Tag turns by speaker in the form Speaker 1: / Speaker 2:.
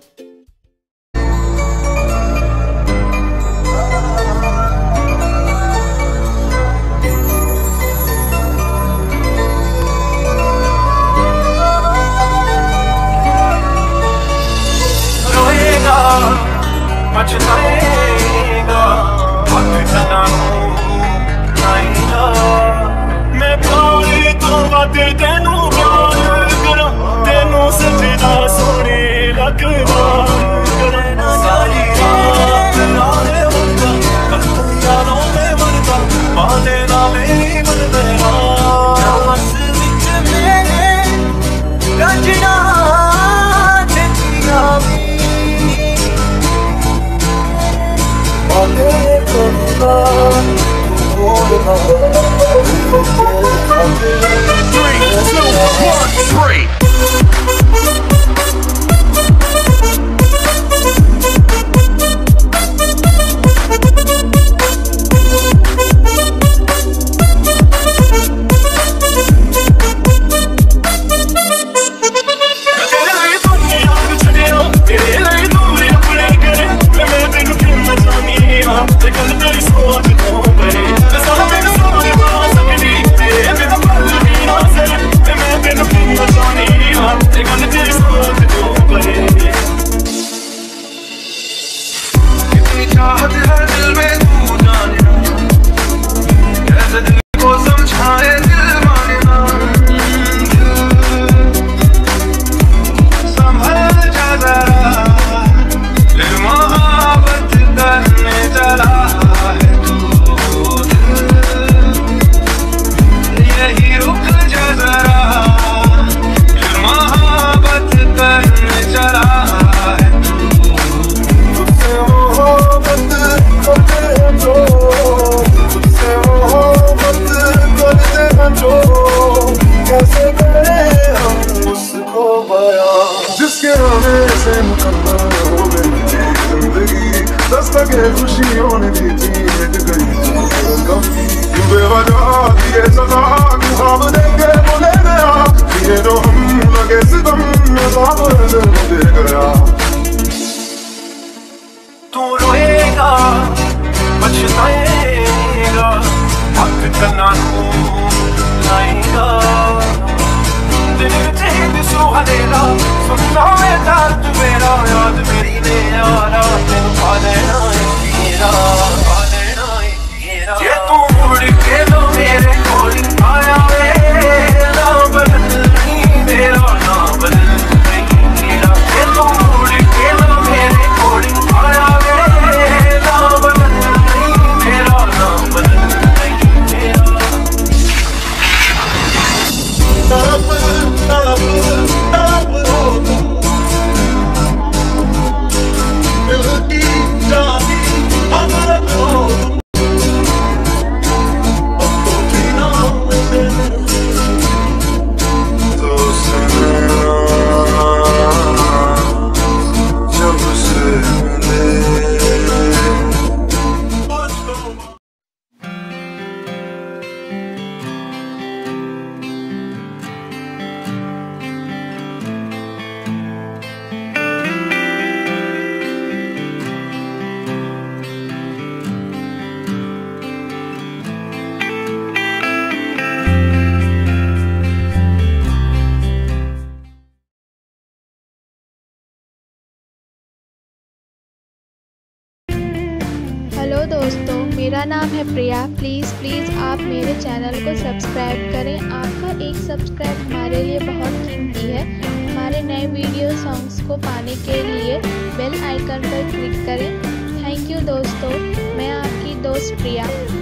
Speaker 1: पछताएगा वक्त ना आएगा मैं प्यार तो वादे तेनू प्यार करा तेनू सजदा सोने लगदा करना सारी रात नाले होगा कल तू यारों में मरदा बादे ना मेरी मन मेरा नमस विच मेरे गंजना चेतिया खुशियों ने दी थी मिट गई बेवजह दिए सजा ख्वाब देके बोले गया ये जो हम लगे सितम दे गया तू रोएगा पछताएगा वक्त ना आएगा दिल में सुहा देगा सुनना मैं दर्द मेरा याद मेरी ने यारा तेन पा देना ये तू मुड़ के लो मेरे कोल आया वे ना बदल नहीं मेरा ना बदल नहीं मेरा ये तू मुड़ के लो मेरे कोल आया वे ना बदल नहीं मेरा ना बदल नहीं मेरा तड़प तड़प तड़प हो दिल की जाती अमरत हो
Speaker 2: हेलो दोस्तों, मेरा नाम है प्रिया। प्लीज़ आप मेरे चैनल को सब्सक्राइब करें। आपका एक सब्सक्राइब हमारे लिए बहुत कीमती है। हमारे नए वीडियो सॉन्ग्स को पाने के लिए बेल आइकन पर क्लिक करें। थैंक यू दोस्तों, मैं आपकी दोस्त प्रिया।